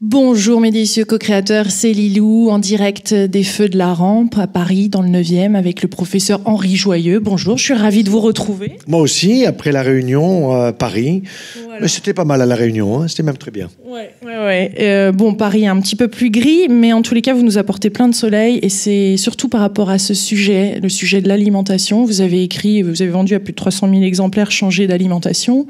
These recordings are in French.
Bonjour mes délicieux co-créateurs, c'est Lilou en direct des Feux de la Rampe à Paris dans le 9e avec le professeur Henri Joyeux. Bonjour, je suis ravie de vous retrouver. Moi aussi, après la Réunion à Paris. Voilà. Mais c'était pas mal à la Réunion, hein. C'était même très bien. Ouais. Bon, Paris est un petit peu plus gris, mais en tous les cas, vous nous apportez plein de soleil et c'est surtout par rapport à ce sujet, le sujet de l'alimentation. Vous avez vendu à plus de 300 000 exemplaires Changer d'alimentation.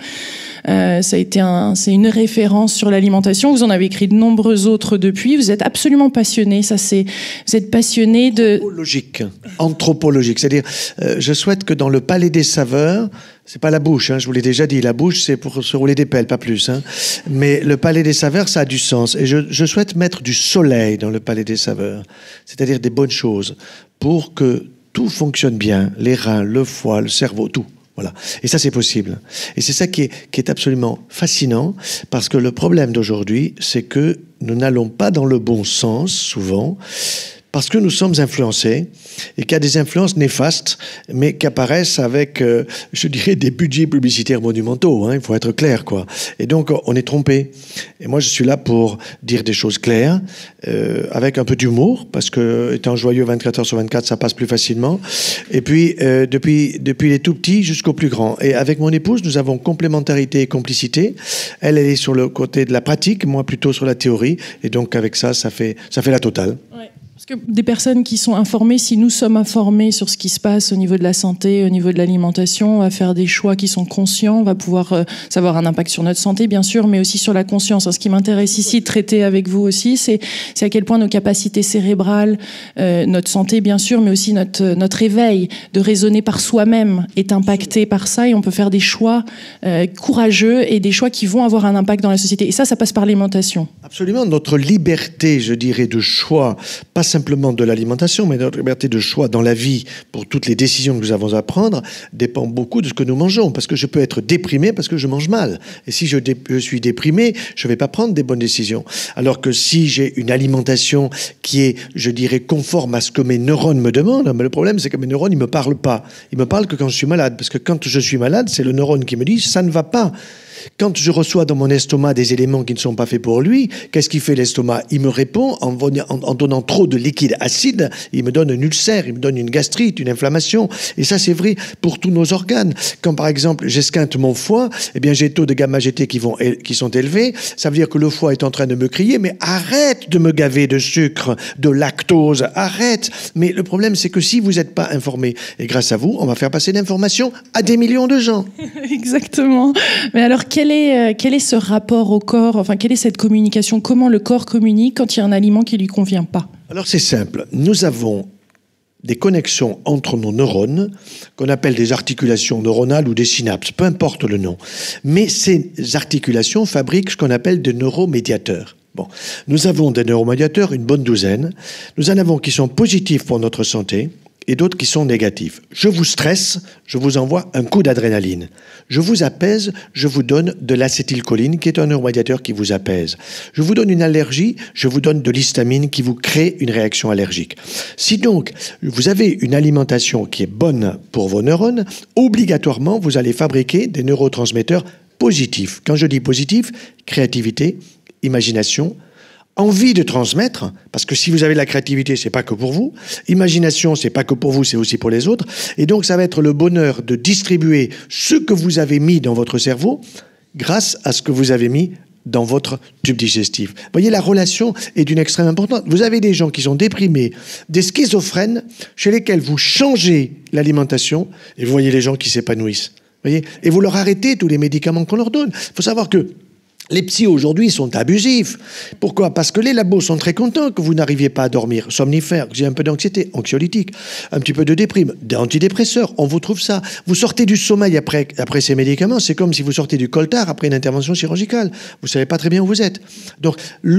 C'est une référence sur l'alimentation. Vous en avez écrit de nombreux autres depuis. Vous êtes absolument passionné. Vous êtes passionné de anthropologique. C'est-à-dire, je souhaite que dans le palais des saveurs, c'est pas la bouche, hein, je vous l'ai déjà dit, la bouche c'est pour se rouler des pelles, pas plus. Hein. Mais le palais des saveurs, ça a du sens. Et je souhaite mettre du soleil dans le palais des saveurs, c'est-à-dire des bonnes choses, pour que tout fonctionne bien, les reins, le foie, le cerveau, tout. Voilà. Et ça, c'est possible. Et c'est ça qui est absolument fascinant, parce que le problème d'aujourd'hui, c'est que nous n'allons pas dans le bon sens, souvent, parce que nous sommes influencés et qu'il y a des influences néfastes, mais qui apparaissent avec, je dirais, des budgets publicitaires monumentaux. Hein, il faut être clair, quoi. Et donc, on est trompé. Et moi, je suis là pour dire des choses claires, avec un peu d'humour, parce que étant joyeux 24 heures sur 24, ça passe plus facilement. Et puis, depuis les tout petits jusqu'aux plus grands. Et avec mon épouse, nous avons complémentarité et complicité. Elle est sur le côté de la pratique, moi plutôt sur la théorie. Et donc, avec ça, ça fait la totale. Ouais. Parce que des personnes qui sont informées, si nous sommes informés sur ce qui se passe au niveau de la santé, au niveau de l'alimentation, on va faire des choix qui sont conscients, on va pouvoir savoir un impact sur notre santé, bien sûr, mais aussi sur la conscience. Ce qui m'intéresse ici de traiter avec vous aussi, c'est à quel point nos capacités cérébrales, notre santé, bien sûr, mais aussi notre éveil de raisonner par soi-même est impacté par ça et on peut faire des choix courageux et des choix qui vont avoir un impact dans la société. Et ça passe par l'alimentation. Absolument. Notre liberté, je dirais, de choix, pas simplement de l'alimentation, mais notre liberté de choix dans la vie pour toutes les décisions que nous avons à prendre dépend beaucoup de ce que nous mangeons. Parce que je peux être déprimé parce que je mange mal. Et si je suis déprimé, je ne vais pas prendre des bonnes décisions. Alors que si j'ai une alimentation qui est, je dirais, conforme à ce que mes neurones me demandent, mais le problème, c'est que mes neurones, ils ne me parlent pas. Ils me parlent que quand je suis malade. Parce que quand je suis malade, c'est le neurone qui me dit « ça ne va pas ». Quand je reçois dans mon estomac des éléments qui ne sont pas faits pour lui, qu'est-ce qu'il fait l'estomac? Il me répond en donnant trop de liquide acide, il me donne un ulcère, il me donne une gastrite, une inflammation. Et ça, c'est vrai pour tous nos organes. Quand, par exemple, j'esquinte mon foie, eh bien, j'ai taux de gamma-GT qui sont élevés. Ça veut dire que le foie est en train de me crier, mais arrête de me gaver de sucre, de lactose, arrête. Mais le problème, c'est que si vous n'êtes pas informé, et grâce à vous, on va faire passer l'information à des millions de gens. Exactement. Mais alors, quel est ce rapport au corps? Enfin, quelle est cette communication? Comment le corps communique quand il y a un aliment qui ne lui convient pas? Alors, c'est simple. Nous avons des connexions entre nos neurones, qu'on appelle des articulations neuronales ou des synapses, peu importe le nom. Mais ces articulations fabriquent ce qu'on appelle des neuromédiateurs. Bon, nous avons des neuromédiateurs, une bonne douzaine. Nous en avons qui sont positifs pour notre santé, et d'autres qui sont négatifs. Je vous stresse, je vous envoie un coup d'adrénaline. Je vous apaise, je vous donne de l'acétylcholine, qui est un neuromédiateur qui vous apaise. Je vous donne une allergie, je vous donne de l'histamine qui vous crée une réaction allergique. Si donc vous avez une alimentation qui est bonne pour vos neurones, obligatoirement vous allez fabriquer des neurotransmetteurs positifs. Quand je dis positif, créativité, imagination, envie de transmettre, parce que si vous avez de la créativité, c'est pas que pour vous. Imagination, c'est pas que pour vous, c'est aussi pour les autres. Et donc, ça va être le bonheur de distribuer ce que vous avez mis dans votre cerveau grâce à ce que vous avez mis dans votre tube digestif. Vous voyez, la relation est d'une extrême importance. Vous avez des gens qui sont déprimés, des schizophrènes, chez lesquels vous changez l'alimentation, et vous voyez les gens qui s'épanouissent. Vous voyez, et vous leur arrêtez tous les médicaments qu'on leur donne. Il faut savoir que les psys aujourd'hui sont abusifs. Pourquoi? Parce que les labos sont très contents que vous n'arriviez pas à dormir. Somnifères, que j'ai un peu d'anxiété, anxiolytique, un petit peu de déprime, d'antidépresseurs, on vous trouve ça. Vous sortez du sommeil après ces médicaments, c'est comme si vous sortez du coltard après une intervention chirurgicale. Vous ne savez pas très bien où vous êtes. Donc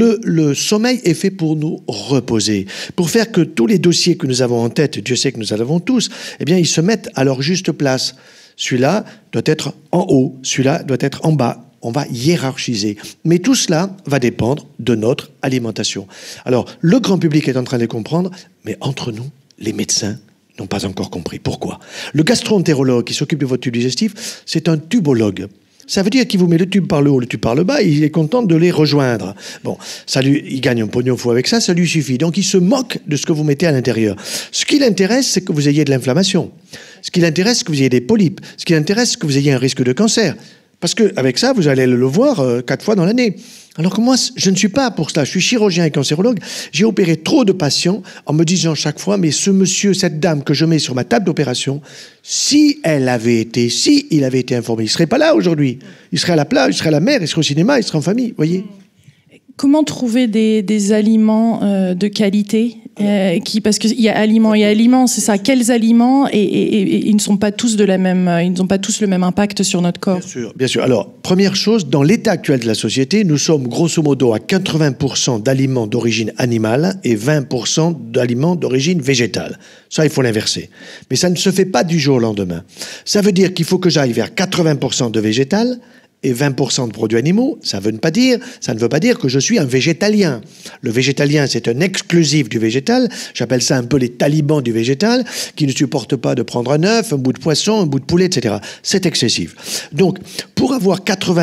le sommeil est fait pour nous reposer, pour faire que tous les dossiers que nous avons en tête, Dieu sait que nous en avons tous, eh bien ils se mettent à leur juste place. Celui-là doit être en haut, celui-là doit être en bas. On va hiérarchiser. Mais tout cela va dépendre de notre alimentation. Alors, le grand public est en train de comprendre, mais entre nous, les médecins n'ont pas encore compris. Pourquoi? Le gastro-entérologue qui s'occupe de votre tube digestif, c'est un tubologue. Ça veut dire qu'il vous met le tube par le haut, le tube par le bas, il est content de les rejoindre. Bon, il gagne un pognon fou avec ça, ça lui suffit. Donc il se moque de ce que vous mettez à l'intérieur. Ce qui l'intéresse, c'est que vous ayez de l'inflammation. Ce qui l'intéresse, c'est que vous ayez des polypes. Ce qui l'intéresse, c'est que vous ayez un risque de cancer. Parce qu'avec ça, vous allez le voir 4 fois dans l'année. Alors que moi, je ne suis pas pour cela. Je suis chirurgien et cancérologue. J'ai opéré trop de patients en me disant chaque fois, mais ce monsieur, cette dame que je mets sur ma table d'opération, si il avait été informé, il ne serait pas là aujourd'hui. Il serait à la plage, il serait à la mer, il serait au cinéma, il serait en famille, voyez. Comment trouver des aliments de qualité parce qu'il y a aliments et aliments, c'est ça. Quels aliments et ils ne sont pas tous ils n'ont pas tous le même impact sur notre corps. Bien sûr, bien sûr. Alors, première chose, dans l'état actuel de la société, nous sommes grosso modo à 80% d'aliments d'origine animale et 20% d'aliments d'origine végétale. Ça, il faut l'inverser. Mais ça ne se fait pas du jour au lendemain. Ça veut dire qu'il faut que j'aille vers 80% de végétal et 20% de produits animaux. Ça ne veut pas dire que je suis un végétalien. Le végétalien, c'est un exclusif du végétal. J'appelle ça un peu les talibans du végétal, qui ne supportent pas de prendre un œuf, un bout de poisson, un bout de poulet, etc. C'est excessif. Donc, pour avoir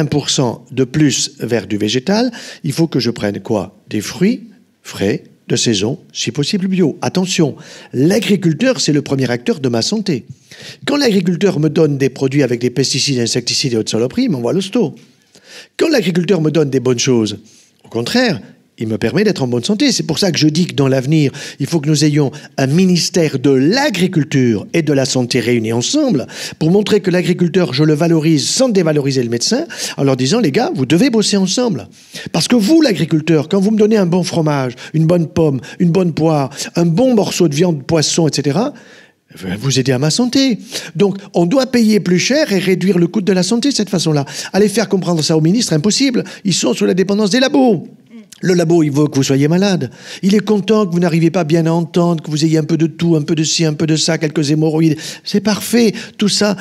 80% de plus vers du végétal, il faut que je prenne quoi? Des fruits frais, de saison, si possible bio. Attention, l'agriculteur, c'est le premier acteur de ma santé. Quand l'agriculteur me donne des produits avec des pesticides, insecticides et autres saloperies, il m'envoie l'hosto. Quand l'agriculteur me donne des bonnes choses, au contraire, il me permet d'être en bonne santé. C'est pour ça que je dis que dans l'avenir, il faut que nous ayons un ministère de l'agriculture et de la santé réunis ensemble pour montrer que l'agriculteur, je le valorise sans dévaloriser le médecin, en leur disant, les gars, vous devez bosser ensemble. Parce que vous, l'agriculteur, quand vous me donnez un bon fromage, une bonne pomme, une bonne poire, un bon morceau de viande, poisson, etc., vous aidez à ma santé. Donc, on doit payer plus cher et réduire le coût de la santé de cette façon-là. Allez faire comprendre ça au ministre, impossible. Ils sont sous la dépendance des labos. Le labo, il veut que vous soyez malade. Il est content que vous n'arrivez pas bien à entendre, que vous ayez un peu de tout, un peu de ci, un peu de ça, quelques hémorroïdes. C'est parfait. Tout ça,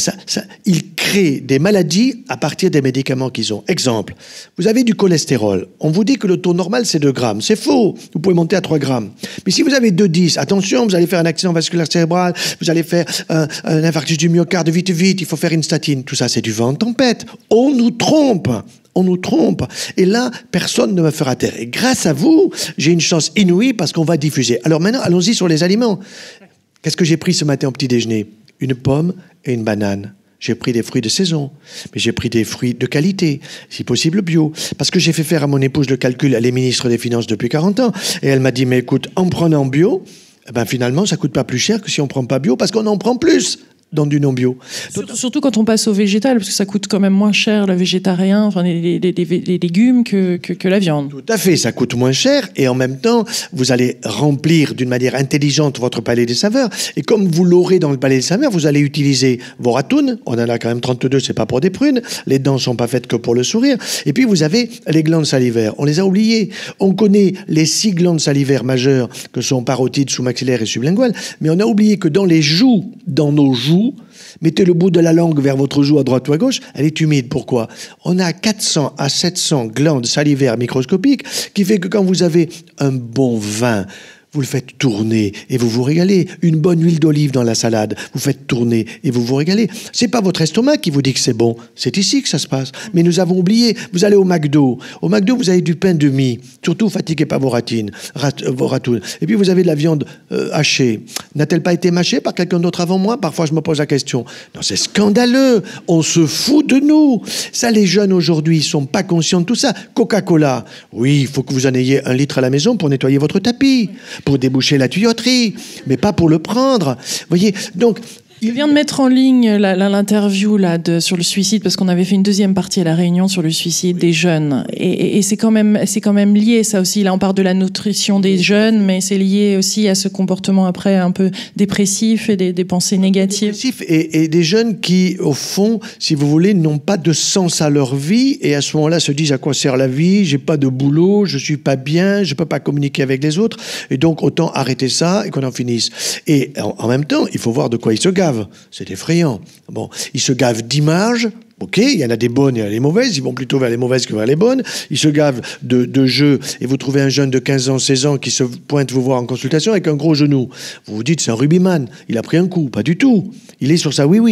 il crée des maladies à partir des médicaments qu'ils ont. Exemple, vous avez du cholestérol. On vous dit que le taux normal, c'est 2 grammes. C'est faux. Vous pouvez monter à 3 grammes. Mais si vous avez 2,10, attention, vous allez faire un accident vasculaire cérébral, vous allez faire un infarctus du myocarde, vite, il faut faire une statine. Tout ça, c'est du vent en tempête. On nous trompe. On nous trompe. Et là, personne ne me fera taire. Et grâce à vous, j'ai une chance inouïe parce qu'on va diffuser. Alors maintenant, allons-y sur les aliments. Qu'est-ce que j'ai pris ce matin au petit déjeuner? Une pomme et une banane. J'ai pris des fruits de saison, mais j'ai pris des fruits de qualité, si possible bio. Parce que j'ai fait faire à mon épouse le calcul, elle est ministre des Finances depuis 40 ans, et elle m'a dit, mais écoute, en prenant bio, finalement, ça coûte pas plus cher que si on prend pas bio, parce qu'on en prend plus dans du non-bio. Surtout quand on passe au végétal, parce que ça coûte quand même moins cher, le végétarien, enfin les légumes que la viande. Tout à fait, ça coûte moins cher, et en même temps, vous allez remplir d'une manière intelligente votre palais des saveurs, et comme vous l'aurez dans le palais des saveurs, vous allez utiliser vos ratounes, on en a quand même 32, c'est pas pour des prunes, les dents sont pas faites que pour le sourire, et puis vous avez les glandes salivaires, on les a oubliées. On connaît les 6 glandes salivaires majeures, que sont parotide, sous-maxillaire et sublinguale, mais on a oublié que dans les joues, dans nos joues, mettez le bout de la langue vers votre joue à droite ou à gauche, elle est humide. Pourquoi? On a 400 à 700 glandes salivaires microscopiques qui fait que quand vous avez un bon vin, vous le faites tourner et vous vous régalez. Une bonne huile d'olive dans la salade, vous faites tourner et vous vous régalez. C'est pas votre estomac qui vous dit que c'est bon, c'est ici que ça se passe. Mais nous avons oublié, vous allez au McDo. Au McDo, vous avez du pain de mie. Surtout, fatiguez pas vos ratounes. Et puis, vous avez de la viande hachée. N'a-t-elle pas été mâchée par quelqu'un d'autre avant moi? Parfois, je me pose la question. Non, c'est scandaleux. On se fout de nous. Ça, les jeunes aujourd'hui, ils sont pas conscients de tout ça. Coca-Cola. Oui, il faut que vous en ayez 1 litre à la maison pour nettoyer votre tapis, pour déboucher la tuyauterie, mais pas pour le prendre. Vous voyez, donc... Je viens de mettre en ligne l'interview sur le suicide, parce qu'on avait fait une deuxième partie à La Réunion sur le suicide des jeunes. Et c'est quand même lié, ça aussi. Là, on parle de la nutrition des jeunes, mais c'est lié aussi à ce comportement après un peu dépressif et des pensées négatives. Dépressif et des jeunes qui, au fond, si vous voulez, n'ont pas de sens à leur vie et à ce moment-là se disent à quoi sert la vie, j'ai pas de boulot, je suis pas bien, je peux pas communiquer avec les autres, et donc autant arrêter ça et qu'on en finisse. Et en même temps, il faut voir de quoi ils se gavent. C'est effrayant. Bon, ils se gavent d'images. Ok, il y en a des bonnes et il y en a des mauvaises. Ils vont plutôt vers les mauvaises que vers les bonnes. Ils se gavent de jeux. Et vous trouvez un jeune de 15 ans, 16 ans qui se pointe vous voir en consultation avec un gros genou. Vous vous dites, c'est un rugbyman. Il a pris un coup. Pas du tout. Il est sur sa oui-oui.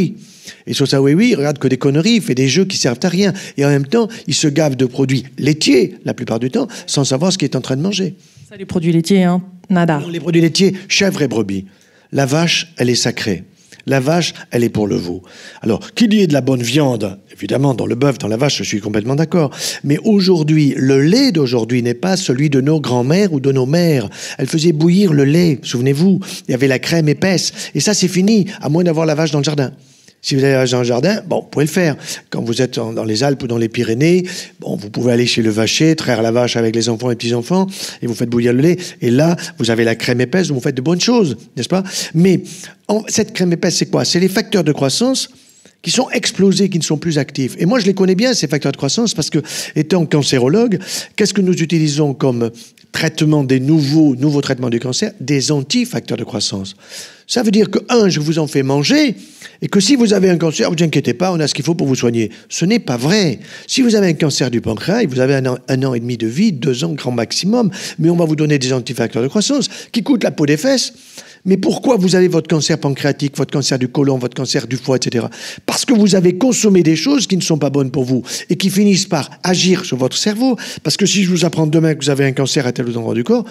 Et Sosa oui, il regarde que des conneries, il fait des jeux qui servent à rien. Et en même temps, il se gave de produits laitiers, la plupart du temps, sans savoir ce qu'il est en train de manger. Ça, les produits laitiers, hein, nada. Les produits laitiers, chèvre et brebis. La vache, elle est sacrée. La vache, elle est pour le veau. Alors, qu'il y ait de la bonne viande, évidemment, dans le bœuf, dans la vache, je suis complètement d'accord. Mais aujourd'hui, le lait d'aujourd'hui n'est pas celui de nos grands-mères ou de nos mères. Elles faisaient bouillir le lait, souvenez-vous. Il y avait la crème épaisse. Et ça, c'est fini, à moins d'avoir la vache dans le jardin. Si vous avez la vache dans le jardin, bon, vous pouvez le faire. Quand vous êtes dans les Alpes ou dans les Pyrénées, bon, vous pouvez aller chez le vacher, traire la vache avec les enfants et les petits-enfants, et vous faites bouillir le lait. Et là, vous avez la crème épaisse, où vous faites de bonnes choses, n'est-ce pas? Mais cette crème épaisse, c'est quoi? C'est les facteurs de croissance qui sont explosés, qui ne sont plus actifs. Et moi, je les connais bien, ces facteurs de croissance, parce que, étant cancérologue, qu'est-ce que nous utilisons comme traitement des nouveaux traitements du cancer? Des anti-facteurs de croissance. Ça veut dire que, je vous en fais manger, et que si vous avez un cancer, vous inquiétez pas, on a ce qu'il faut pour vous soigner. Ce n'est pas vrai. Si vous avez un cancer du pancréas, vous avez un an et demi de vie, 2 ans grand maximum, mais on va vous donner des anti-facteurs de croissance qui coûtent la peau des fesses. Mais pourquoi vous avez votre cancer pancréatique, votre cancer du côlon, votre cancer du foie, etc. Parce que vous avez consommé des choses qui ne sont pas bonnes pour vous et qui finissent par agir sur votre cerveau. Parce que si je vous apprends demain que vous avez un cancer à tel ou tel endroit du corps,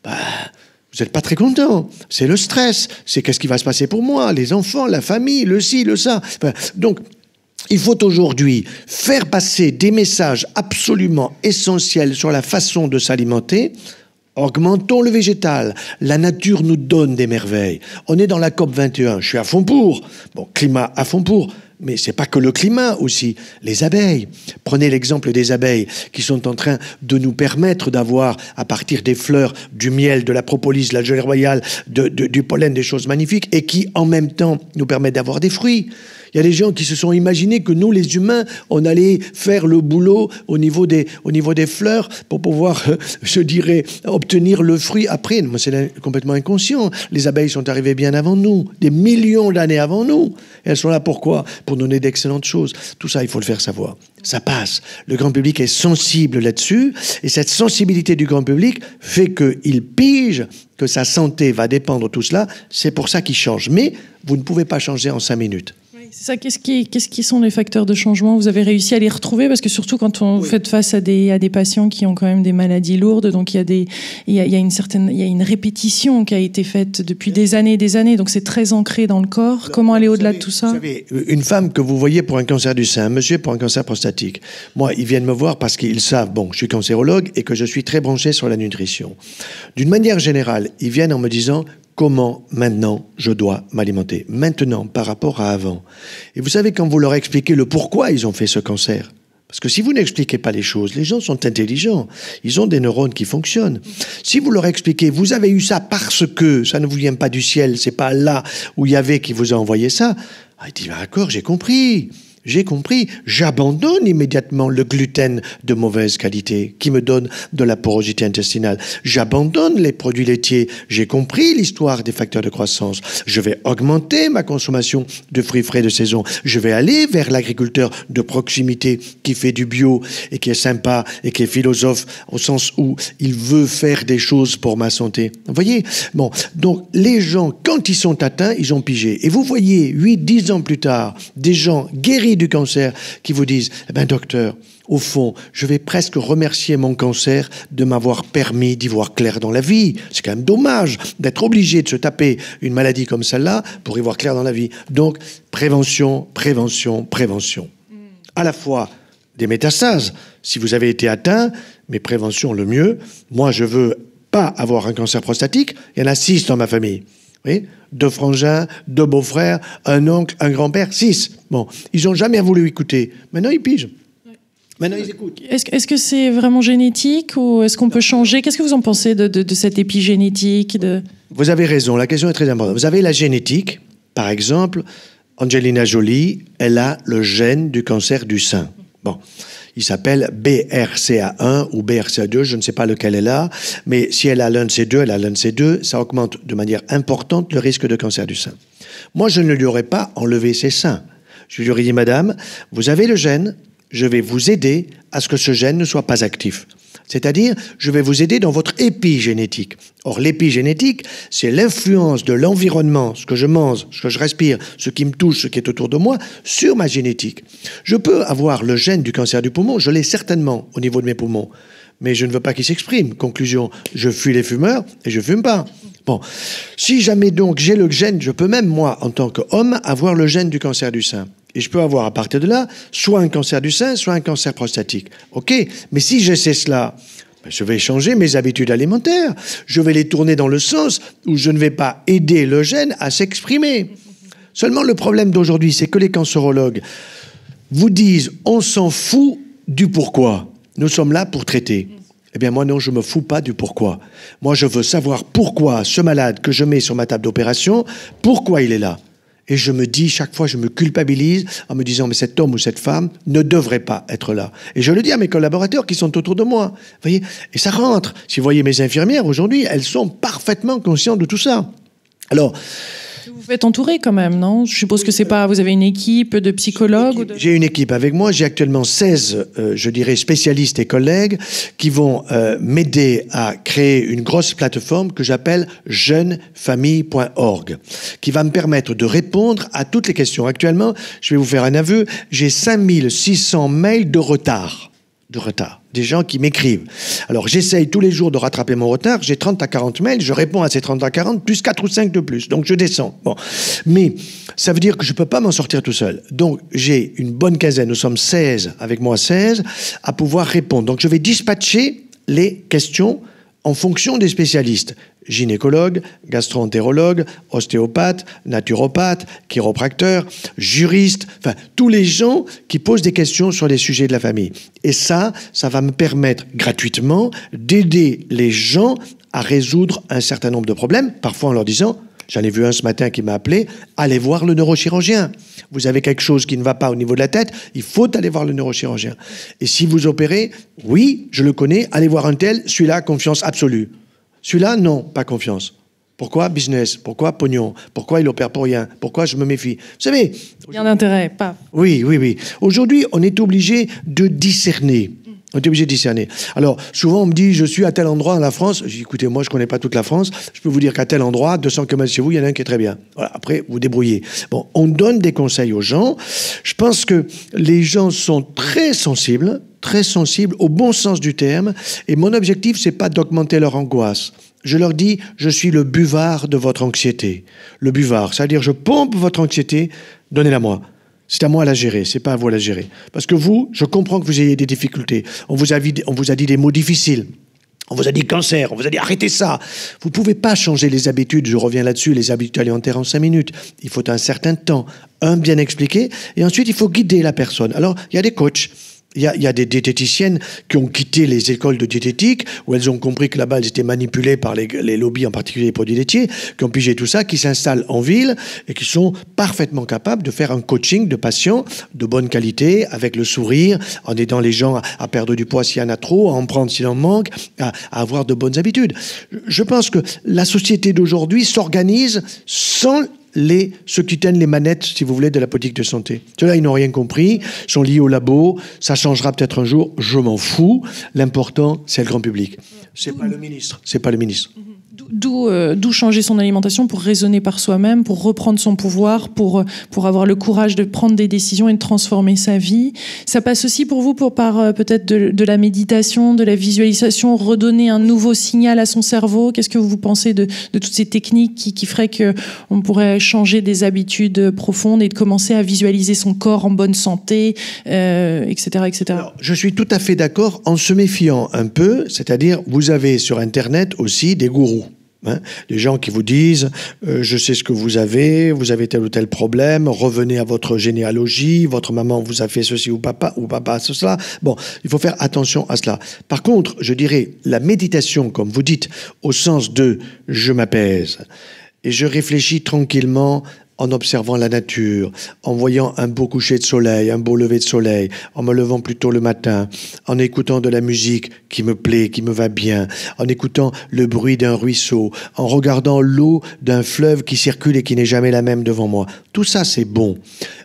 vous n'êtes pas très content. C'est le stress. C'est qu'est-ce qui va se passer pour moi, les enfants, la famille, le ci, le ça. Donc, il faut aujourd'hui faire passer des messages absolument essentiels sur la façon de s'alimenter. Augmentons le végétal. La nature nous donne des merveilles. On est dans la COP 21. Je suis à fond pour. Bon, climat à fond pour. Mais c'est pas que le climat aussi. Les abeilles. Prenez l'exemple des abeilles qui sont en train de nous permettre d'avoir, à partir des fleurs, du miel, de la propolis, de la gelée royale, du pollen, des choses magnifiques et qui, en même temps, nous permettent d'avoir des fruits. Il y a des gens qui se sont imaginés que nous, les humains, on allait faire le boulot au niveau des fleurs pour pouvoir, je dirais, obtenir le fruit après. Moi, c'est complètement inconscient. Les abeilles sont arrivées bien avant nous, des millions d'années avant nous. Et elles sont là pourquoi? Pour donner d'excellentes choses. Tout ça, il faut le faire savoir. Ça passe. Le grand public est sensible là-dessus. Et cette sensibilité du grand public fait qu'il pige que sa santé va dépendre de tout cela. C'est pour ça qu'il change. Mais vous ne pouvez pas changer en 5 minutes. C'est ça. Qu'est-ce qui sont les facteurs de changement? Vous avez réussi à les retrouver? Parce que surtout quand on fait face à des patients qui ont quand même des maladies lourdes, donc il y a une répétition qui a été faite depuis des années et des années, donc c'est très ancré dans le corps. Alors, comment aller au-delà de tout ça? Vous savez, une femme que vous voyez pour un cancer du sein, un monsieur pour un cancer prostatique, moi, ils viennent me voir parce qu'ils savent, je suis cancérologue et que je suis très branché sur la nutrition. D'une manière générale, ils viennent en me disant: comment maintenant je dois m'alimenter? Maintenant, par rapport à avant. Et vous savez, quand vous leur expliquez le pourquoi ils ont fait ce cancer, parce que si vous n'expliquez pas les choses, les gens sont intelligents, ils ont des neurones qui fonctionnent. Si vous leur expliquez, vous avez eu ça parce que ça ne vous vient pas du ciel, c'est pas là où il y avait qui vous a envoyé ça, il dit, d'accord, j'ai compris. J'abandonne immédiatement le gluten de mauvaise qualité qui me donne de la porosité intestinale. J'abandonne les produits laitiers. J'ai compris l'histoire des facteurs de croissance. Je vais augmenter ma consommation de fruits frais de saison. Je vais aller vers l'agriculteur de proximité qui fait du bio et qui est sympa et qui est philosophe au sens où il veut faire des choses pour ma santé. Vous voyez? Bon, donc les gens, quand ils sont atteints, ils ont pigé. Et vous voyez, 8-10 ans plus tard, des gens guéris du cancer qui vous disent: docteur, au fond, je vais presque remercier mon cancer de m'avoir permis d'y voir clair dans la vie. C'est quand même dommage d'être obligé de se taper une maladie comme celle-là pour y voir clair dans la vie. Donc, prévention. À la fois des métastases, si vous avez été atteint, mais prévention le mieux. Moi, je veux pas avoir un cancer prostatique. Il y en a 6 dans ma famille. Oui, 2 frangins, 2 beaux-frères, un oncle, un grand-père, 6. Bon, ils n'ont jamais voulu écouter. Maintenant, ils pigent. Maintenant, ils écoutent. Est-ce que c'est vraiment génétique ou est-ce qu'on peut changer? Qu'est-ce que vous en pensez de cette épigénétique Vous avez raison, la question est très importante. Vous avez la génétique. Par exemple, Angelina Jolie, elle a le gène du cancer du sein. Bon, il s'appelle BRCA1 ou BRCA2, je ne sais pas lequel elle a, mais si elle a l'un de ces deux, ça augmente de manière importante le risque de cancer du sein. Moi, je ne lui aurais pas enlevé ses seins. Je lui aurais dit: madame, vous avez le gène, je vais vous aider à ce que ce gène ne soit pas actif. C'est-à-dire, je vais vous aider dans votre épigénétique. Or, l'épigénétique, c'est l'influence de l'environnement, ce que je mange, ce que je respire, ce qui me touche, ce qui est autour de moi, sur ma génétique. Je peux avoir le gène du cancer du poumon, je l'ai certainement au niveau de mes poumons, mais je ne veux pas qu'il s'exprime. Conclusion, je fuis les fumeurs et je fume pas. Bon, si jamais donc j'ai le gène, je peux même, moi, en tant qu'homme, avoir le gène du cancer du sein. Et je peux avoir, à partir de là, soit un cancer du sein, soit un cancer prostatique. OK, mais si je sais cela, je vais changer mes habitudes alimentaires. Je vais les tourner dans le sens où je ne vais pas aider le gène à s'exprimer. Seulement, le problème d'aujourd'hui, c'est que les cancérologues vous disent « on s'en fout du pourquoi ». Nous sommes là pour traiter. Eh bien, moi, non, je ne me fous pas du pourquoi. Moi, je veux savoir pourquoi ce malade que je mets sur ma table d'opération, pourquoi il est là. Et je me dis, chaque fois, je me culpabilise en me disant, mais cet homme ou cette femme ne devrait pas être là. Et je le dis à mes collaborateurs qui sont autour de moi. Vous voyez ? Et ça rentre. Si vous voyez mes infirmières aujourd'hui, elles sont parfaitement conscientes de tout ça. Alors, vous faites entourer quand même, non ? Je suppose que c'est pas... Vous avez une équipe de psychologues J'ai une équipe avec moi. J'ai actuellement 16, je dirais, spécialistes et collègues qui vont m'aider à créer une grosse plateforme que j'appelle jeunefamille.org, qui va me permettre de répondre à toutes les questions. Actuellement, je vais vous faire un aveu, j'ai 5600 mails de retard. Des gens qui m'écrivent. Alors, j'essaye tous les jours de rattraper mon retard. J'ai 30 à 40 mails, je réponds à ces 30 à 40, plus 4 ou 5 de plus. Donc, je descends. Bon. Mais ça veut dire que je ne peux pas m'en sortir tout seul. Donc, j'ai une bonne quinzaine, nous sommes 16, avec moi 16, à pouvoir répondre. Donc, je vais dispatcher les questions en fonction des spécialistes. Gynécologue, gastro-entérologue, ostéopathe, naturopathe, chiropracteur, juriste, enfin, tous les gens qui posent des questions sur les sujets de la famille. Et ça va me permettre gratuitement d'aider les gens à résoudre un certain nombre de problèmes, parfois en leur disant, j'en ai vu un ce matin qui m'a appelé, allez voir le neurochirurgien. Vous avez quelque chose qui ne va pas au niveau de la tête, il faut aller voir le neurochirurgien. Et si vous opérez, oui, je le connais, allez voir un tel, celui-là, confiance absolue. Celui-là, non, pas confiance. Pourquoi business? Pourquoi pognon? Pourquoi il opère pour rien? Pourquoi je me méfie? Vous savez... Bien d'intérêt, pas... Oui. Aujourd'hui, on est obligé de discerner. On est obligé de discerner. Alors, souvent, on me dit, je suis à tel endroit dans la France. Je dis, écoutez, moi, je connais pas toute la France. Je peux vous dire qu'à tel endroit, 200 km chez vous, il y en a un qui est très bien. Voilà, après, vous débrouillez. Bon, on donne des conseils aux gens. Je pense que les gens sont très sensibles au bon sens du terme. Et mon objectif, c'est pas d'augmenter leur angoisse. Je leur dis, je suis le buvard de votre anxiété. Le buvard, c'est-à-dire, je pompe votre anxiété, donnez-la moi. C'est à moi à la gérer, c'est pas à vous à la gérer. Parce que vous, je comprends que vous ayez des difficultés. On vous a dit des mots difficiles. On vous a dit cancer, on vous a dit arrêtez ça. Vous pouvez pas changer les habitudes, je reviens là-dessus, les habitudes alimentaires en 5 minutes. Il faut un certain temps, bien expliquer, et ensuite il faut guider la personne. Alors, il y a des coachs. Il y a des diététiciennes qui ont quitté les écoles de diététique, où elles ont compris que là-bas, elles étaient manipulées par les lobbies, en particulier les produits laitiers, qui ont pigé tout ça, qui s'installent en ville et qui sont parfaitement capables de faire un coaching de patients de bonne qualité, avec le sourire, en aidant les gens à perdre du poids s'il y en a trop, à en prendre s'il en manque, à avoir de bonnes habitudes. Je pense que la société d'aujourd'hui s'organise sans ceux qui tiennent les manettes, si vous voulez, de la politique de santé. Ceux-là, ils n'ont rien compris, sont liés au labo, ça changera peut-être un jour, je m'en fous. L'important, c'est le grand public. C'est pas le ministre. D'où changer son alimentation pour raisonner par soi-même, pour reprendre son pouvoir, pour avoir le courage de prendre des décisions et de transformer sa vie. Ça passe aussi pour vous par peut-être de la méditation, de la visualisation, redonner un nouveau signal à son cerveau. Qu'est-ce que vous pensez de toutes ces techniques qui feraient qu'on pourrait changer des habitudes profondes et de commencer à visualiser son corps en bonne santé, etc. Alors, je suis tout à fait d'accord en se méfiant un peu, c'est-à-dire vous avez sur Internet aussi des gourous. Des gens qui vous disent je sais ce que vous avez tel ou tel problème, revenez à votre généalogie, votre maman vous a fait ceci ou papa cela. Bon, il faut faire attention à cela. Par contre, je dirais la méditation, comme vous dites, au sens de je m'apaise et je réfléchis tranquillement en observant la nature, en voyant un beau coucher de soleil, un beau lever de soleil, en me levant plus tôt le matin, en écoutant de la musique qui me plaît, qui me va bien, en écoutant le bruit d'un ruisseau, en regardant l'eau d'un fleuve qui circule et qui n'est jamais la même devant moi. Tout ça, c'est bon.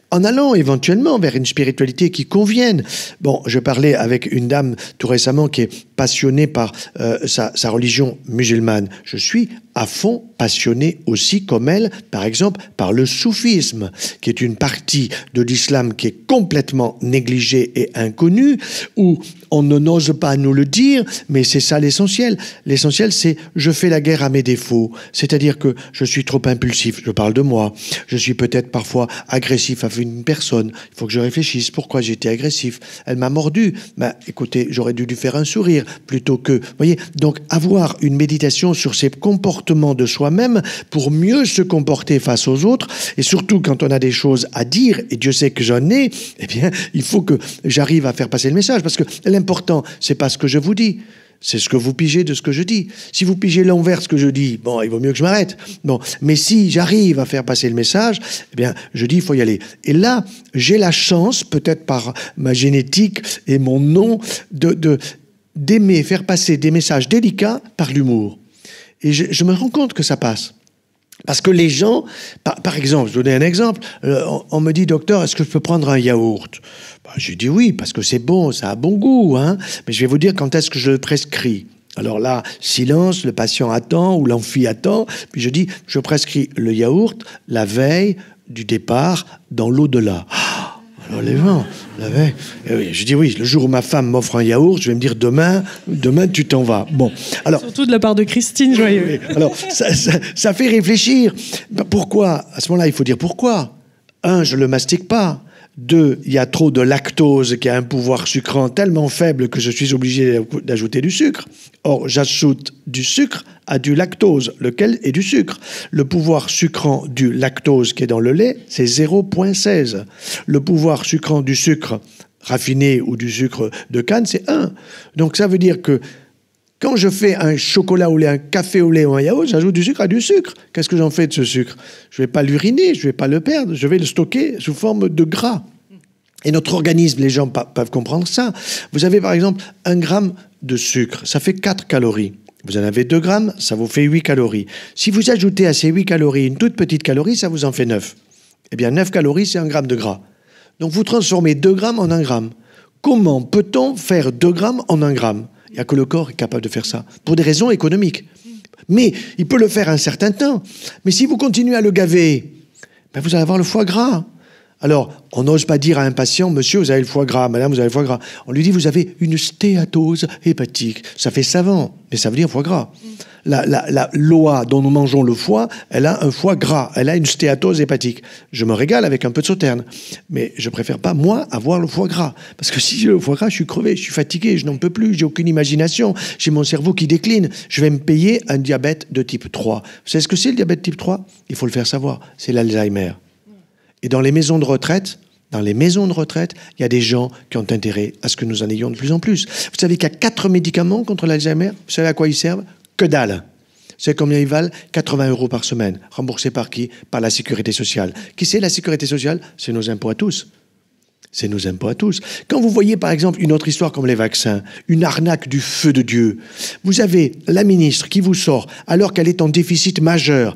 en allant éventuellement vers une spiritualité qui convienne. Bon, je parlais avec une dame tout récemment qui est passionnée par sa religion musulmane. Je suis à fond passionné aussi, comme elle, par exemple, par le soufisme, qui est une partie de l'islam qui est complètement négligée et inconnue, où on n'ose pas nous le dire, mais c'est ça l'essentiel. L'essentiel, c'est je fais la guerre à mes défauts. C'est-à-dire que je suis trop impulsif, je parle de moi. Je suis peut-être parfois agressif avec une personne. Il faut que je réfléchisse. Pourquoi j'ai été agressif? Elle m'a mordu. Ben, écoutez, j'aurais dû lui faire un sourire plutôt que... Vous voyez, donc avoir une méditation sur ces comportements de soi-même pour mieux se comporter face aux autres, et surtout quand on a des choses à dire, et Dieu sait que j'en ai, eh bien, il faut que j'arrive à faire passer le message, parce que l'important, c'est pas ce que je vous dis, c'est ce que vous pigez de ce que je dis. Si vous pigez l'envers ce que je dis, bon, il vaut mieux que je m'arrête. Bon, mais si j'arrive à faire passer le message, eh bien, je dis, il faut y aller. Et là, j'ai la chance, peut-être par ma génétique et mon nom, d'aimer faire passer des messages délicats par l'humour. Et je me rends compte que ça passe. Parce que les gens, par exemple, je vais donner un exemple, on me dit, docteur, est-ce que je peux prendre un yaourt? Je dis oui, parce que c'est bon, ça a bon goût, hein, mais je vais vous dire quand est-ce que je le prescris. Alors là, silence, le patient attend ou l'amphi attend, puis je dis, je prescris le yaourt la veille du départ dans l'au-delà. Alors les gens, la veille, je dis oui, le jour où ma femme m'offre un yaourt, je vais me dire demain tu t'en vas. Bon, alors surtout de la part de Christine Joyeux. Alors ça fait réfléchir. Pourquoi? À ce moment-là, il faut dire pourquoi. 1, je le mastique pas. 2, il y a trop de lactose qui a un pouvoir sucrant tellement faible que je suis obligé d'ajouter du sucre. Or, j'ajoute du sucre à du lactose, lequel est du sucre. Le pouvoir sucrant du lactose qui est dans le lait, c'est 0,16. Le pouvoir sucrant du sucre raffiné ou du sucre de canne, c'est 1. Donc ça veut dire que quand je fais un chocolat au lait, un café au lait ou un yaourt, j'ajoute du sucre à du sucre. Qu'est-ce que j'en fais de ce sucre? Je ne vais pas l'uriner, je ne vais pas le perdre, je vais le stocker sous forme de gras. Et notre organisme, les gens peuvent comprendre ça. Vous avez par exemple 1 gramme de sucre, ça fait 4 calories. Vous en avez 2 grammes, ça vous fait 8 calories. Si vous ajoutez à ces 8 calories une toute petite calorie, ça vous en fait 9. Eh bien 9 calories, c'est 1 gramme de gras. Donc vous transformez 2 grammes en 1 gramme. Comment peut-on faire 2 grammes en 1 gramme? Il n'y a que le corps qui est capable de faire ça, pour des raisons économiques. Mais il peut le faire un certain temps. Mais si vous continuez à le gaver, ben vous allez avoir le foie gras. Alors, on n'ose pas dire à un patient, monsieur, vous avez le foie gras, madame, vous avez le foie gras. On lui dit, vous avez une stéatose hépatique. Ça fait savant, mais ça veut dire foie gras. La loi dont nous mangeons le foie, elle a un foie gras, elle a une stéatose hépatique. Je me régale avec un peu de sauterne, mais je préfère pas, moi, avoir le foie gras. Parce que si j'ai le foie gras, je suis crevé, je suis fatigué, je n'en peux plus, j'ai aucune imagination, j'ai mon cerveau qui décline. Je vais me payer un diabète de type 3. Vous savez ce que c'est le diabète type 3? Il faut le faire savoir, c'est l'Alzheimer. Et dans les maisons de retraite, il y a des gens qui ont intérêt à ce que nous en ayons de plus en plus. Vous savez qu'il y a 4 médicaments contre l'Alzheimer. Vous savez à quoi ils servent? Que dalle. Vous savez combien ils valent? 80 € par semaine. Remboursés par qui? Par la sécurité sociale. Qui c'est la sécurité sociale? C'est nos impôts à tous. C'est nos impôts à tous. Quand vous voyez, par exemple, une autre histoire comme les vaccins, une arnaque du feu de Dieu, vous avez la ministre qui vous sort, alors qu'elle est en déficit majeur,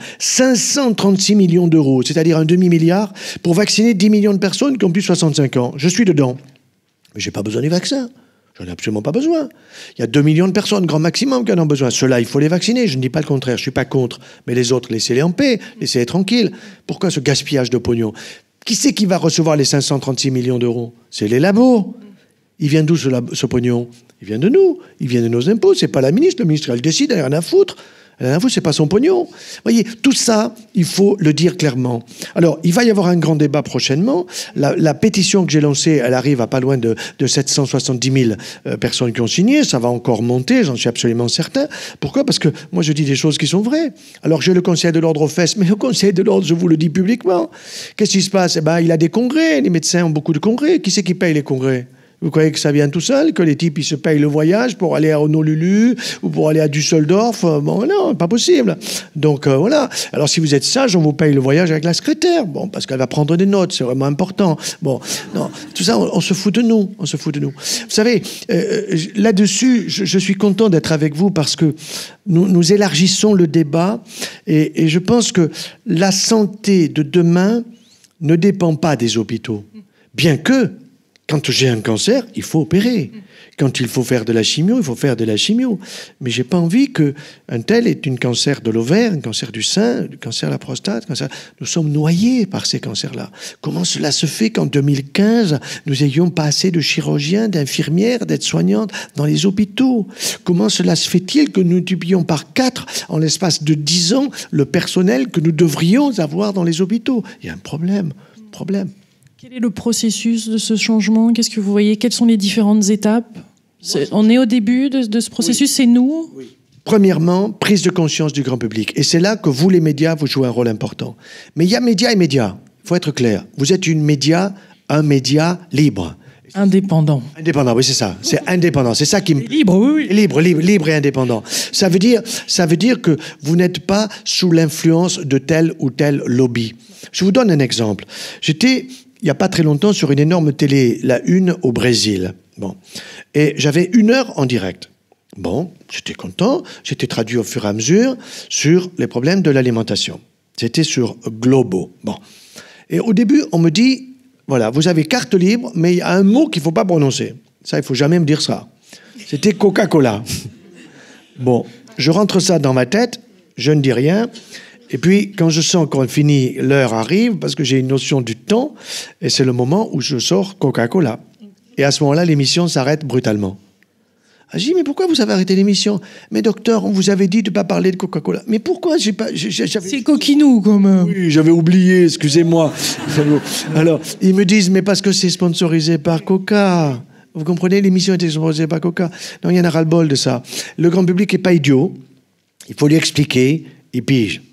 536 millions d'euros, c'est-à-dire un demi-milliard, pour vacciner 10 millions de personnes qui ont plus de 65 ans. Je suis dedans. Mais j'ai pas besoin des vaccins. J'en ai absolument pas besoin. Il y a 2 millions de personnes, grand maximum, qui en ont besoin. Ceux-là, il faut les vacciner. Je ne dis pas le contraire, je suis pas contre. Mais les autres, laissez-les en paix, laissez-les tranquilles. Pourquoi ce gaspillage de pognon? Qui c'est qui va recevoir les 536 millions d'euros? C'est les labos. Il vient d'où ce pognon? Il vient de nous. Il vient de nos impôts. C'est pas la ministre. Le ministre, elle décide, elle n'a rien à foutre. Elle n'a rien à foutre, c'est pas son pognon. Vous voyez, tout ça, il faut le dire clairement. Alors, il va y avoir un grand débat prochainement. La pétition que j'ai lancée, elle arrive à pas loin de 770 000 personnes qui ont signé. Ça va encore monter, j'en suis absolument certain. Pourquoi? Parce que moi, je dis des choses qui sont vraies. Alors, j'ai le Conseil de l'Ordre aux fesses, mais le Conseil de l'Ordre, je vous le dis publiquement. Qu'est-ce qui se passe? Eh ben, il a des congrès. Les médecins ont beaucoup de congrès. Qui c'est qui paye les congrès? Vous croyez que ça vient tout seul? Que les types, ils se payent le voyage pour aller à Honolulu ou pour aller à Düsseldorf? Bon, non, pas possible. Donc, voilà. Alors, si vous êtes sage, on vous paye le voyage avec la secrétaire. Bon, parce qu'elle va prendre des notes, c'est vraiment important. Bon, non, tout ça, on se fout de nous. On se fout de nous. Vous savez, là-dessus, je suis content d'être avec vous parce que nous élargissons le débat et je pense que la santé de demain ne dépend pas des hôpitaux. Bien que, quand j'ai un cancer, il faut opérer. Quand il faut faire de la chimio, il faut faire de la chimio. Mais j'ai pas envie qu'un tel ait un cancer de l'ovaire, un cancer du sein, un cancer de la prostate. Nous sommes noyés par ces cancers-là. Comment cela se fait qu'en 2015, nous n'ayons pas assez de chirurgiens, d'infirmières, d'aides-soignantes dans les hôpitaux? Comment cela se fait-il que nous multiplions par 4 en l'espace de 10 ans le personnel que nous devrions avoir dans les hôpitaux? Il y a un problème. Quel est le processus de ce changement? Qu'est-ce que vous voyez? Quelles sont les différentes étapes? On est au début de ce processus, oui. C'est nous? Oui. Premièrement, prise de conscience du grand public. Et c'est là que vous, les médias, vous jouez un rôle important. Mais il y a médias et médias. Il faut être clair. Vous êtes un média libre. Indépendant, oui, c'est ça. C'est indépendant. C'est ça qui me... Libre, oui. Libre et indépendant. Ça veut dire que vous n'êtes pas sous l'influence de tel ou tel lobby. Je vous donne un exemple. J'étais, il n'y a pas très longtemps, sur une énorme télé, la Une au Brésil. Bon. Et j'avais 1 heure en direct. Bon, j'étais content. J'étais traduit au fur et à mesure sur les problèmes de l'alimentation. C'était sur Globo. Bon. Et au début, on me dit, voilà, vous avez carte libre, mais il y a un mot qu'il ne faut pas prononcer. Ça, il ne faut jamais me dire ça. C'était Coca-Cola. Bon, je rentre ça dans ma tête, je ne dis rien. Et puis, quand je sens qu'on finit, l'heure arrive, parce que j'ai une notion du temps, et c'est le moment où je sors Coca-Cola. Et à ce moment-là, l'émission s'arrête brutalement. Ah, je dis, mais pourquoi vous avez arrêté l'émission? Mais docteur, on vous avait dit de ne pas parler de Coca-Cola. Mais pourquoi C'est coquinou, quand même. Oui, j'avais oublié, excusez-moi. Alors, ils me disent, mais parce que c'est sponsorisé par Coca. Vous comprenez, l'émission était sponsorisée par Coca. Non, il y en a ras-le-bol de ça. Le grand public n'est pas idiot. Il faut lui expliquer, il pige.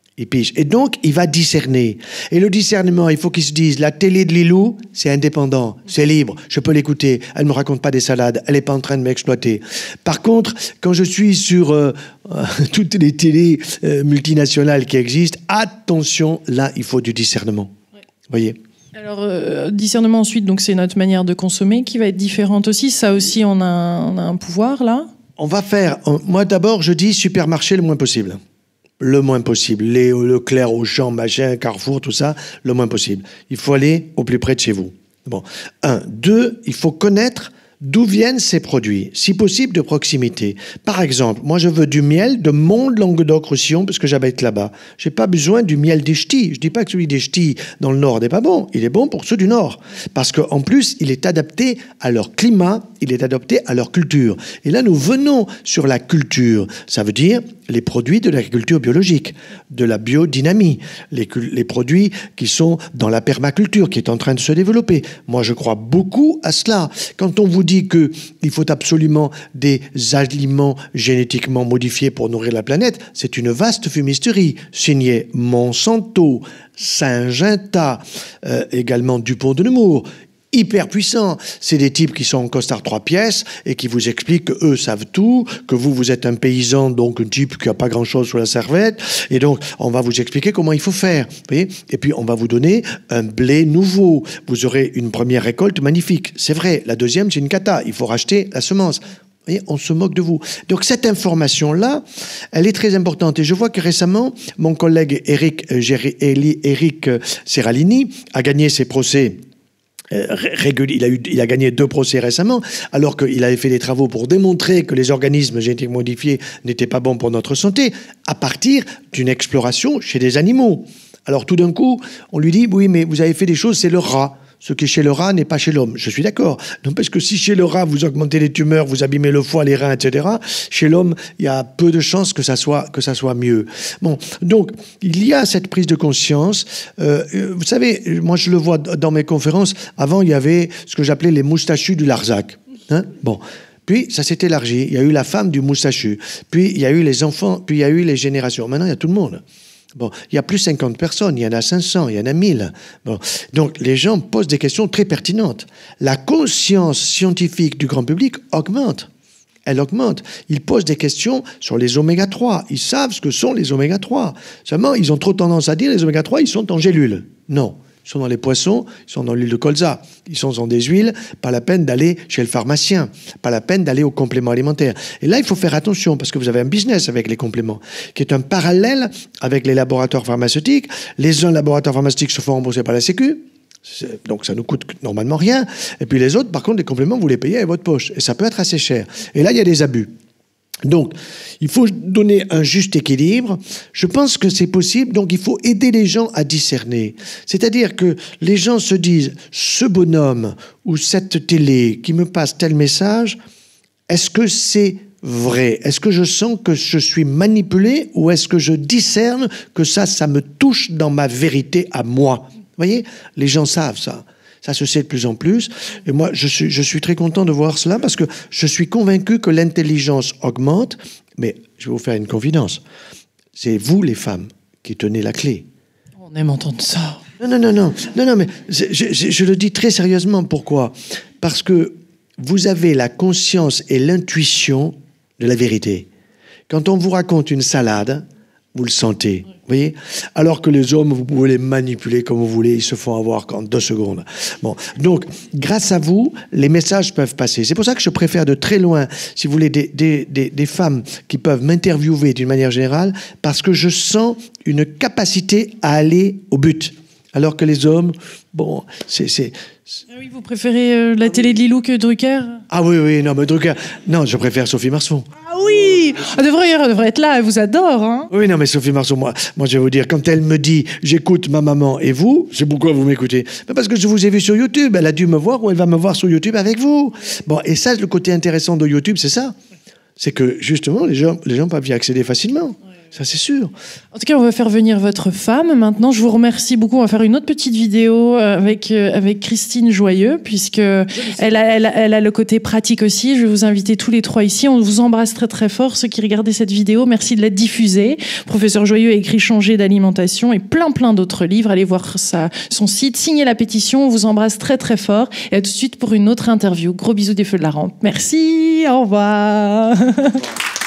Et donc, il va discerner. Et le discernement, il faut qu'il se dise, la télé de Lilou, c'est indépendant, c'est libre, je peux l'écouter, elle ne me raconte pas des salades, elle n'est pas en train de m'exploiter. Par contre, quand je suis sur toutes les télés multinationales qui existent, attention, là, il faut du discernement. Ouais. Voyez ? Alors, discernement ensuite, donc c'est notre manière de consommer qui va être différente aussi. Ça aussi, on a un pouvoir, là. On va faire, moi d'abord, je dis supermarché le moins possible. Le moins possible. Leclerc, Auchan, machin, Carrefour, tout ça, le moins possible. Il faut aller au plus près de chez vous. Bon. 1. 2, il faut connaître d'où viennent ces produits, si possible de proximité. Par exemple, moi je veux du miel de mon Languedoc-Roussillon parce que j'habite là-bas. Je n'ai pas besoin du miel des ch'tis. Je ne dis pas que celui des ch'tis dans le nord n'est pas bon. Il est bon pour ceux du nord. Parce qu'en plus, il est adapté à leur climat, il est adapté à leur culture. Et là, nous venons sur la culture. Ça veut dire les produits de l'agriculture biologique, de la biodynamie, les produits qui sont dans la permaculture, qui est en train de se développer. Moi, je crois beaucoup à cela. Quand on vous dit qu'il faut absolument des aliments génétiquement modifiés pour nourrir la planète, c'est une vaste fumisterie. Signé Monsanto, Syngenta, également Dupont de Nemours. Hyper puissants. C'est des types qui sont en costard 3 pièces et qui vous expliquent qu'eux savent tout, que vous êtes un paysan, donc un type qui n'a pas grand-chose sur la serviette, et donc on va vous expliquer comment il faut faire. Vous voyez ? Et puis on va vous donner un blé nouveau. Vous aurez une première récolte magnifique. C'est vrai. La deuxième, c'est une cata. Il faut racheter la semence. Vous voyez, on se moque de vous. Donc cette information-là, elle est très importante. Et je vois que récemment, mon collègue Eric Serralini a gagné ses procès. Il a gagné 2 procès récemment, alors qu'il avait fait des travaux pour démontrer que les organismes génétiquement modifiés n'étaient pas bons pour notre santé, à partir d'une exploration chez des animaux. Alors tout d'un coup, on lui dit, oui, mais vous avez fait des choses, c'est le rat. Ce qui est chez le rat n'est pas chez l'homme. Je suis d'accord. Non, parce que si chez le rat, vous augmentez les tumeurs, vous abîmez le foie, les reins, etc., chez l'homme, il y a peu de chances que ça soit mieux. Bon, donc, il y a cette prise de conscience. Vous savez, moi, je le vois dans mes conférences. Avant, il y avait ce que j'appelais les moustachus du Larzac. Hein? Bon. Puis, ça s'est élargi. Il y a eu la femme du moustachu. Puis, il y a eu les enfants. Puis, il y a eu les générations. Maintenant, il y a tout le monde. Bon, il y a plus 50 personnes, il y en a 500, il y en a 1000. Bon, donc les gens posent des questions très pertinentes. La conscience scientifique du grand public augmente. Elle augmente. Ils posent des questions sur les oméga 3. Ils savent ce que sont les oméga 3. Seulement, ils ont trop tendance à dire les oméga 3, ils sont en gélules. Non. Ils sont dans les poissons, ils sont dans l'huile de colza, ils sont dans des huiles, pas la peine d'aller chez le pharmacien, pas la peine d'aller aux compléments alimentaires. Et là, il faut faire attention, parce que vous avez un business avec les compléments, qui est un parallèle avec les laboratoires pharmaceutiques. Les laboratoires pharmaceutiques se font rembourser par la Sécu, donc ça nous coûte normalement rien. Et puis les autres, par contre, les compléments, vous les payez avec votre poche. Et ça peut être assez cher. Et là, il y a des abus. Donc, il faut donner un juste équilibre. Je pense que c'est possible, donc il faut aider les gens à discerner. C'est-à-dire que les gens se disent, ce bonhomme ou cette télé qui me passe tel message, est-ce que c'est vrai? Est-ce que je sens que je suis manipulé ou est-ce que je discerne que ça me touche dans ma vérité à moi? Vous voyez? Les gens savent ça. Ça se sait de plus en plus. Et moi, je suis très content de voir cela parce que je suis convaincu que l'intelligence augmente. Mais je vais vous faire une confidence. C'est vous, les femmes, qui tenez la clé. On aime entendre ça. Non, mais je le dis très sérieusement. Pourquoi? Parce que vous avez la conscience et l'intuition de la vérité. Quand on vous raconte une salade, vous le sentez. Vous voyez? Alors que les hommes, vous pouvez les manipuler comme vous voulez, ils se font avoir en 2 secondes. Bon, donc, grâce à vous, les messages peuvent passer. C'est pour ça que je préfère de très loin, si vous voulez, des femmes qui peuvent m'interviewer d'une manière générale, parce que je sens une capacité à aller au but. Alors que les hommes, bon, c'est... Ah oui, vous préférez la télé de Lilou que Drucker? Ah oui, non, mais Drucker... Non, je préfère Sophie Marceau. Ah oui, elle devrait être là, elle vous adore. Hein. Oui, non, mais Sophie Marceau, moi, je vais vous dire, quand elle me dit « j'écoute ma maman et vous », c'est pourquoi vous m'écoutez? Parce que je vous ai vu sur YouTube, elle a dû me voir ou elle va me voir sur YouTube avec vous. Bon, et ça, le côté intéressant de YouTube, c'est ça. C'est que, justement, les gens peuvent y accéder facilement. Ça, c'est sûr. En tout cas, on va faire venir votre femme. Maintenant, je vous remercie beaucoup. On va faire une autre petite vidéo avec Christine Joyeux, puisque elle a le côté pratique aussi. Je vais vous inviter tous les 3 ici. On vous embrasse très, très fort, ceux qui regardaient cette vidéo. Merci de la diffuser. Professeur Joyeux a écrit Changer d'alimentation et plein d'autres livres. Allez voir son site. Signez la pétition. On vous embrasse très, très fort. Et à tout de suite pour une autre interview. Gros bisous des feux de la rampe. Merci. Au revoir.